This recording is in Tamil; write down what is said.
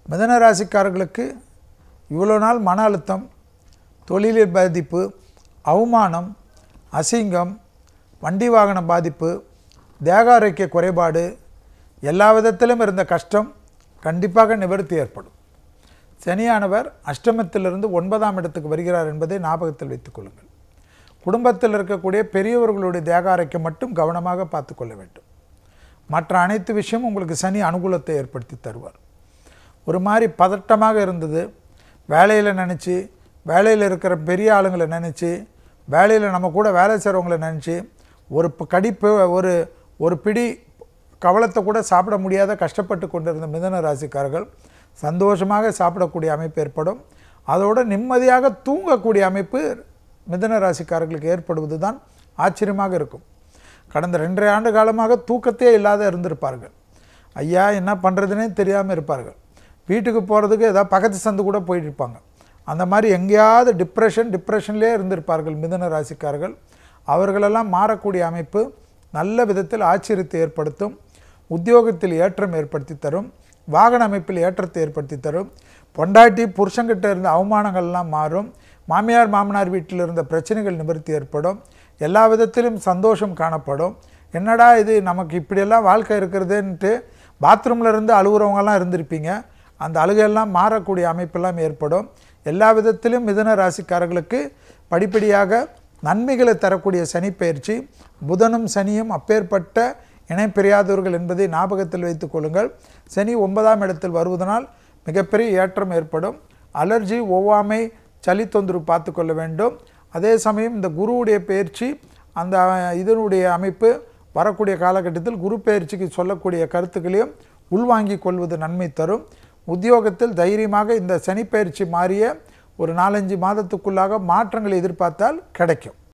மிதுன ராசிக்காரர்களுக்கு இவ்வளோ நாள் மன அழுத்தம், தொழிலில் பாதிப்பு, அவமானம், அசிங்கம், வண்டி வாகன பாதிப்பு, தேக ஆரோக்கிய குறைபாடு, எல்லா விதத்திலும் இருந்த கஷ்டம் கண்டிப்பாக நிவர்த்தி ஏற்படும். சனியானவர் அஷ்டமத்திலிருந்து 9ஆம் இடத்துக்கு வருகிறார் என்பதை ஞாபகத்தில் வைத்துக் கொள்ளுங்கள். குடும்பத்தில் இருக்கக்கூடிய பெரியவர்களுடைய தேக ஆரோக்கியம் மட்டும் கவனமாக பார்த்து கொள்ள வேண்டும். மற்ற அனைத்து விஷயமும் உங்களுக்கு சனி அனுகூலத்தை ஏற்படுத்தி தருவார். ஒரு மாதிரி பதட்டமாக இருந்தது, வேலையில் நினச்சி, வேலையில் இருக்கிற பெரிய ஆளுங்களை நினச்சி, வேலையில் நம்ம கூட வேலை செய்கிறவங்களை நினச்சி, ஒரு கடிப்பு, ஒரு பிடி கவலத்தை கூட சாப்பிட முடியாத கஷ்டப்பட்டு கொண்டிருந்த மிதுன ராசிக்காரர்கள் சந்தோஷமாக சாப்பிடக்கூடிய அமைப்பு ஏற்படும். அதோடு நிம்மதியாக தூங்கக்கூடிய அமைப்பு மிதுன ராசிக்காரர்களுக்கு ஏற்படுவது தான் ஆச்சரியமாக இருக்கும். கடந்த 2.5 ஆண்டு காலமாக தூக்கத்தையே இல்லாத இருந்திருப்பார்கள். ஐயா என்ன பண்ணுறதுனே தெரியாமல் இருப்பார்கள். வீட்டுக்கு போகிறதுக்கு ஏதாவது பக்கத்து சந்து கூட போயிட்டுருப்பாங்க. அந்த மாதிரி எங்கேயாவது டிப்ரெஷன்லேயே இருந்திருப்பார்கள் மிதுன ராசிக்காரர்கள். அவர்களெல்லாம் மாறக்கூடிய அமைப்பு நல்ல விதத்தில் ஆச்சரியத்தை ஏற்படுத்தும். உத்தியோகத்தில் ஏற்றம் ஏற்படுத்தி தரும். வாகன அமைப்பில் ஏற்றத்தை ஏற்படுத்தி தரும். பொண்டாட்டி புருஷங்கிட்ட இருந்த அவமானங்கள்லாம் மாறும். மாமியார் மாமனார் வீட்டில் இருந்த பிரச்சனைகள் நிவர்த்தி ஏற்படும். எல்லா விதத்திலும் சந்தோஷம் காணப்படும். என்னடா இது நமக்கு இப்படியெல்லாம் வாழ்க்கை இருக்கிறதுன்ட்டு பாத்ரூமில் இருந்து அழுகுறவங்கெல்லாம் இருந்திருப்பீங்க. அந்த அழுகையெல்லாம் மாறக்கூடிய அமைப்பெல்லாம் ஏற்படும். எல்லா விதத்திலும் மிதுன ராசிக்காரர்களுக்கு படிப்படியாக நன்மைகளை தரக்கூடிய சனி பயிற்சி. புதனும் சனியும் அப்பேற்பட்ட இணைப்பிரியாதவர்கள் என்பதை ஞாபகத்தில் வைத்துக் கொள்ளுங்கள். சனி 9ஆம் இடத்தில் வருவதனால் மிகப்பெரிய ஏற்றம் ஏற்படும். அலர்ஜி, ஒவ்வாமை, சளி தொந்தரவு பார்த்து கொள்ள வேண்டும். அதே சமயம் இந்த குருவுடைய பயிற்சி, அந்த இதனுடைய அமைப்பு வரக்கூடிய காலகட்டத்தில் குரு பயிற்சிக்கு சொல்லக்கூடிய கருத்துக்களையும் உள்வாங்கிக் கொள்வது நன்மை தரும். உத்தியோகத்தில் தைரியமாக இந்த சனி பயிற்சி மாறிய ஒரு 4-5 மாதத்துக்குள்ளாக மாற்றங்களை எதிர்பார்த்தால் கிடைக்கும்.